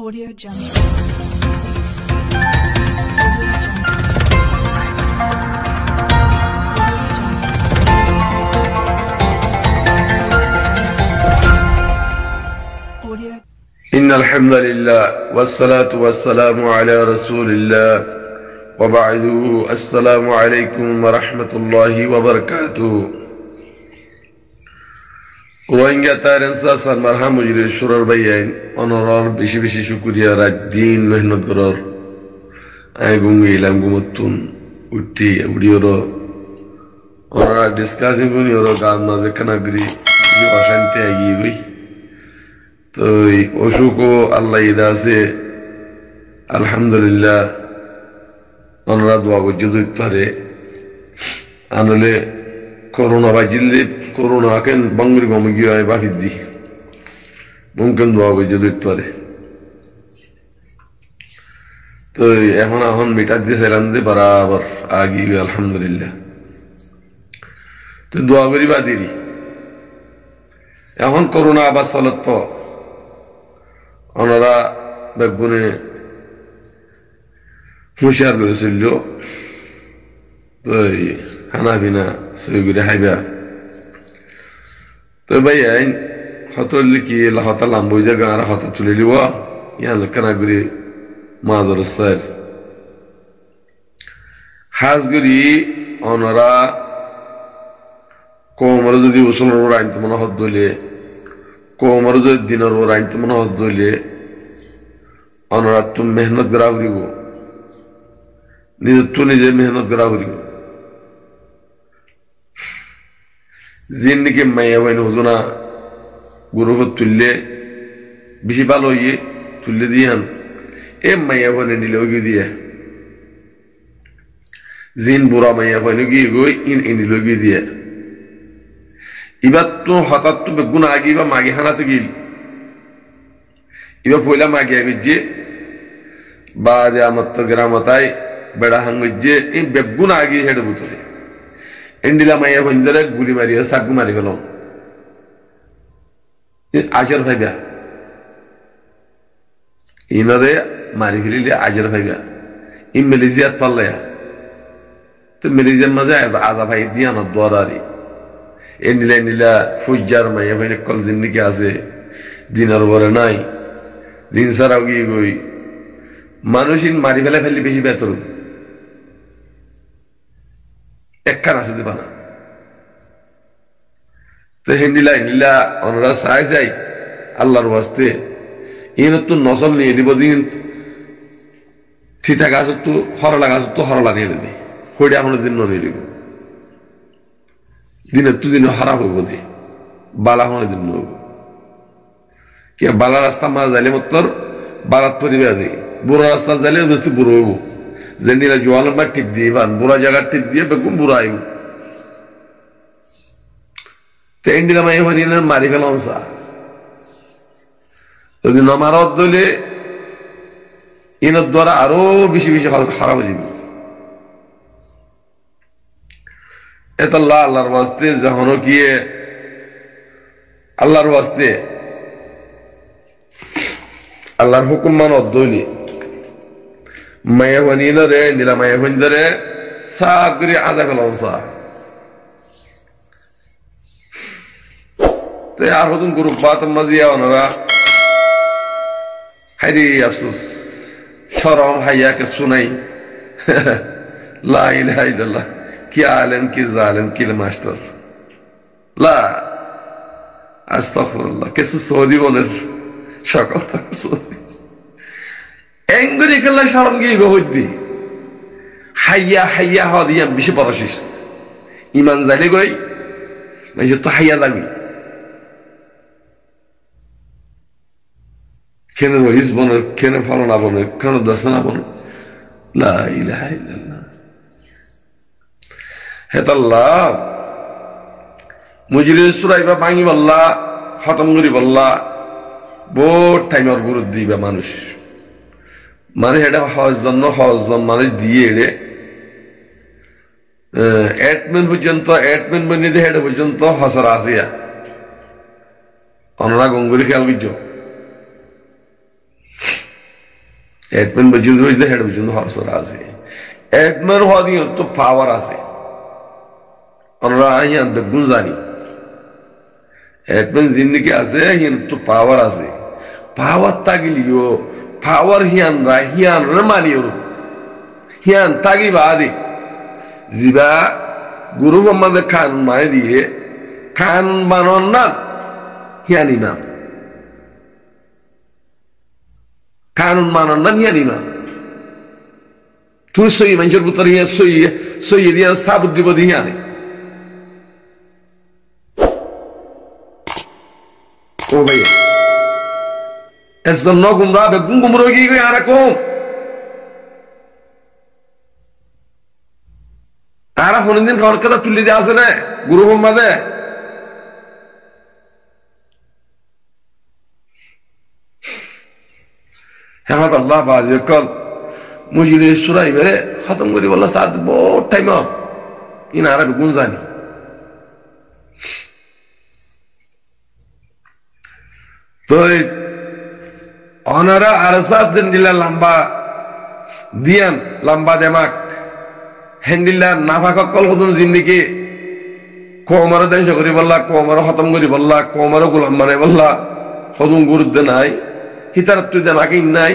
Audio Jungle. إن الحمد لله والصلاة والسلام على رسول الله وبعد السلام عليكم ورحمة الله وبركاته Rohingya তারেন্সা সালমারহা মুজরে সুরর বাইয়াইন অনরর বেশি বেশি শুকরিয়া রাত দিন মেহনত করর আই গুঙ্গিলাম গুমতুন উঠি উড়িওর ওরা ডিসকাসিং করি ওর গান মাঝে খানাগরি অশান্তি আগিয়ে গই তো এই অসুখও আল্লাহ ইদা আছে আলহামদুলিল্লাহ ওনারা দোয়া করছে পারে আনলে করোনা বাজিলে করোনা কেন বাঙ্গুরি গমে গিয়ে হয় বাকি দি মুমকিন দোয়া করছে পারে তো এখন মিটার দিয়ে সেরান দিয়ে বরাবর আগি আলহামদুলিল্লাহ তো দোয়া করি বাদিরি এখন করোনা আবার চলত তো ওনারা বেগুনে হুঁশিয়ার করে চলল তো খানা পিনা সই করে খাইবা তো ভাই আইন হতর লিখি হতা লাম্বই যা গাঁর হতা তুলে লিব ইয়ান কানা করে মাজর স্যার হাজ করি ওনারা কোমর যদি উসলের আইন তো মনে হত দইলে কোমর যদি দিনের ওর আইন তো মনে হত দইলে ওনারা তুমি মেহনত করা করিব নিজে মেহনত করা করিব জিন্দিকে মাইয়া বাইন হজনা গুরুকে তুললে বেশি ভালো ইয়ে তুললে দিয়ান এ মাইয়া বাইনে নিলে গিয়ে দিয়া জিন বুড়া মাইয়া বাইনে গিয়ে গই নিল গিয়ে দিয়া এবার তো হঠাৎ তো বেগুন আগে বা মাগে হানাতে গিল এবার পয়লা মাগে আগে যে বা আমার তো গ্রামতায় বেড়া হাঙ্গ যে এই বেগুন আগে হেঁটে বুতরে এন্ডিলা মাইয়া বন্ধরে গুলি মারিয়া সাগু মারি গেল আজর ভাইবা ইনরে মারি ফেলিলে আজর ভাইবা ই মালয়েশিয়ার তল্লায়া তো মালয়েশিয়ার মাঝে আজা ভাই দিয়া না দরারি নীলা ফুজার মাইয়া ভাই কল জিন্দিকে আছে দিনের বরে নাই দিন সারাও গিয়ে গই মানুষিন মারি ফেলে ফেললে বেশি বেতর একখান আছে দেবা না তো নীলা ওনারা চাই চাই আল্লাহর বাস্তে ইন তো নজর নিয়ে দিব দিন থিতা গাছ তো হরলা গাছ তো হরলা নিয়ে দিবি হইডা এখন দিন নিয়ে দিব দিনে তু দিনে হারা হইব দি বালা হনে দিন নব কে বালা রাস্তা মা যাইলে মতর বারাত পরিবে দি বুড়া রাস্তা যাইলে বেশি বুড়ো হইব যে নীলা জোয়াল বা টিপ দিয়ে বান বুড়া জায়গা টিপ দিয়ে বেগুন বুড়া আইব তো এন্ডিলা মাই হনি মারি ফেলাম সা যদি নমারত দইলে ইনের দ্বারা আরো বেশি বেশি খারাপ হয়ে যাবে এত আল্লাহর ওয়াস্তে যখনও গিয়ে আল্লাহর ওয়াস্তে আল্লাহর হুকুম মানত দইলি মায়া বানিয়ে নীলা মায়া বন্ধরে সাগরি আজা ফেলাম সা তো আর হতুন গ্রুপ বাত মাজিয়া ওনারা হাইরি আফসোস শরম হাইয়াকে শুনাই লা ইলাহা ইল্লাল্লাহ কি আলেম কি জালেম কি মাস্টার লা আস্তাগফিরুল্লাহ কিছু সৌদি বনের সকল সৌদি এঙ্গুরি কেলা শরম গিয়ে হইদি হাইয়া হাইয়া হওয়া দিয়া বেশি পরশিস ইমান জালে গই মানে তো হাইয়া লাগি কেন রইস বনের কেন ফলনা বনে কেন দশনা বন লা ইলাহা ইল্লাল্লাহ হেতাল্লাহ মুজিরে সুরাইবা ভাঙি বললা খতম করি বললা বহুত টাইমর গুরুত্ব দিবা মানুষ মানে এটা হজন মানুষ দিয়ে এড়ে এডমিন পর্যন্ত এডমিন বনিয়ে দিয়ে এটা পর্যন্ত হসরা আসিয়া অনরা গঙ্গুলি খেয়াল বুঝছো এডমেন পর্যন্ত হয়েছে হেড পর্যন্ত হরসরা আছে এডমেন হওয়া দিয়ে তো পাওয়ার আছে আমরা ইয়ান বেগুন জানি এডমেন জিন্দিগি আছে হিয়ান তো পাওয়ার আছে পাওয়ার তাগিলিও পাওয়ার হিয়ান রা হিয়ান রে মানিও হিয়ান তাগি বাদে জিবা গুরু মোহাম্মদ খান মায় দিয়ে খান বানন না হিয়ান ইমাম কানুন মানন না হিয়ান ইমাম তুই সই মানুষের পুত্র হিয়া সই দিয়া সাবুদ দিব হিয়ানে ও ভাই এসন ন গুমরা বেগুন গুমরো কি কই আর কম আর হনদিন খাওয়ার কথা তুলি দিয়ে আছে না গুরু মোহাম্মদে হেমাত আল্লাহ বাজে কল মুজিরে সুরাই বেরে খতম করি বললা সাত বহুত টাইম ইন আর বেগুন জানি তো অনারা আরসাত দিলা লম্বা দিয়ান লম্বা দেমাক হ্যান্ডিল্লা নাফা কল হতুন জিন্দিকে কোমর দেশ করি বললা কোমর খতম করি বললা কোমর গোলাম মানে বললা হতুন গুরুত্ব নাই হিতার তুই দেমাকে নাই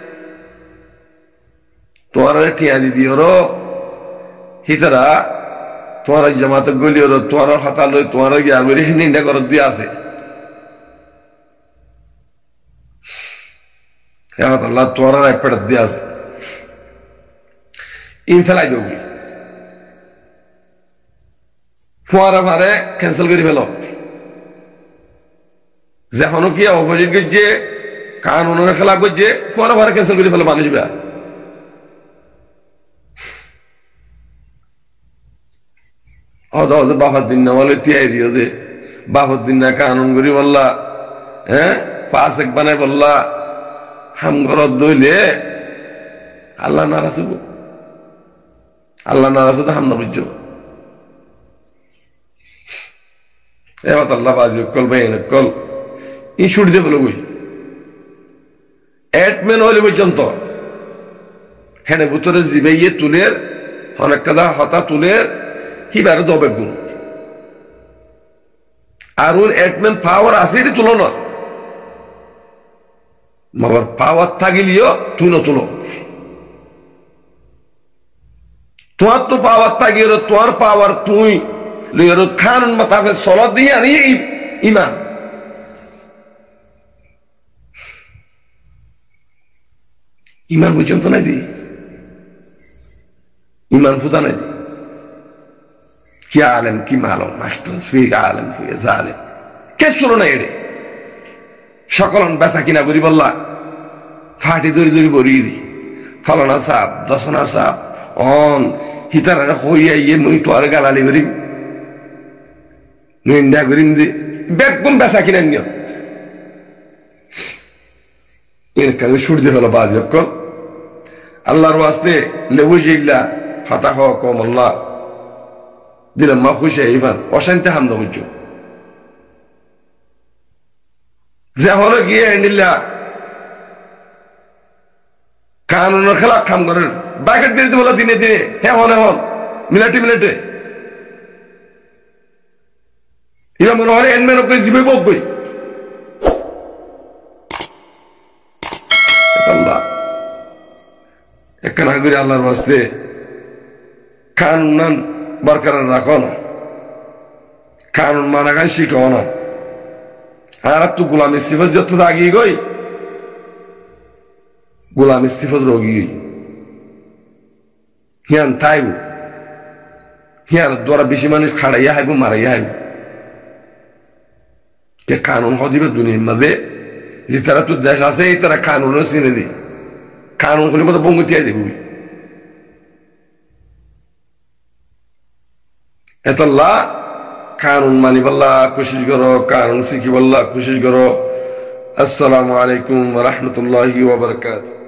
তোমার টিয়া দিদি ওর হিতারা তোমার জামাত গলি ওর তোমার হাতা লই তোমার গিয়া মেরে নিন্দা কর দিয়ে আছে আল্লাহ তোমার এক পেট দিয়ে আছে ইন ফেলাই দেবি ফুয়ারা ভারে ক্যান্সেল করে ফেল যখন কি অপোজিট করছে কানুনের খেলাফ করছে ফুয়ারা ভারে ক্যান্সেল করে ফেল মানুষ বা বাবার দিন না বলে তিয়াই দিও যে বাবার দিন না কানুন করি বললা হ্যাঁ পাঁচ এক বানাই বললা হাম ঘরত দইলে আল্লাহ নারাজ হব আল্লাহ নারাজ হতে হাম না বুঝছ এবার আল্লাহ বাজি কল ভাই কল ই ছুটি দিয়ে বলো বই এডমেন হইলে পর্যন্ত হ্যাঁ ভিতরে জিবাইয়ে তুলের অনেক কাদা হতা তুলের কিবার দবে গুণ আর ওর এডমেন পাওয়ার আছে তুলো না মগর পাওয়ার থাকিলিও তুই না তুলো তোমার তো পাওয়ার থাকি তোমার পাওয়ার তুই খান মাথাফে সলত দিয়ে আনি ইমান ইমান পর্যন্ত নাই দি ইমান ফুটা নাই দি কি আলেম কি মালম মাস্টার ফিক আলেম ফুয়ে জালেম কেস চলো না এড়ে সকল বেচা কিনা করি বললা ফাটি দড়ি দড়ি বরি দি ফলনা সাপ দশনা সাপ অন হিতার হইয়া ইয়ে মুই তো আর গালালি করিম নিন্দা করিম যে বেগম বেচা কিনা নিয় এর কাছে সূর্য হলো বাজব কল আল্লাহর ওয়াস্তে লেবু জিল্লা হাতা হওয়া কম আল্লাহ দিলাম মা খুশি ইমান অশান্তি হামলা বুঝছো যে হলো গিয়ে নিল্লা কানুনের খেলা খাম করেন ব্যাকেট দিতে বলো দিনে দিনে হ্যাঁ হন এখন মিনিটে মিনিটে এবার মনে হয় এনমেন ওকে জিবে বকবই আল্লাহ একখানা করে আল্লাহর বাস্তে কানুন বরকরার রাখো না কানুন মানা গান শিখাও না আর তো গোলাম ইস্তিফাজ যত আগিয়ে গই গোলাম ইস্তিফাজ রোগী হিয়ান তাইব হিয়ান দ্বারা বেশি মানুষ খাড়াইয়া হাইব মারাইয়া হাইব কে কানুন হদিবে দুনিয়ার মাঝে যে তারা তো দেশ আছে এই তারা কানুনও চিনে দি কানুন হলে মতো বঙ্গতিয়াই দেব এতল্লাহ কানুন মানি বল্লা কোশিশ করো কানুন শিখি বল্লা কোশিশ করো আসসালামু আলাইকুম ওয়া রাহমাতুল্লাহি ওয়া বারাকাতুহু।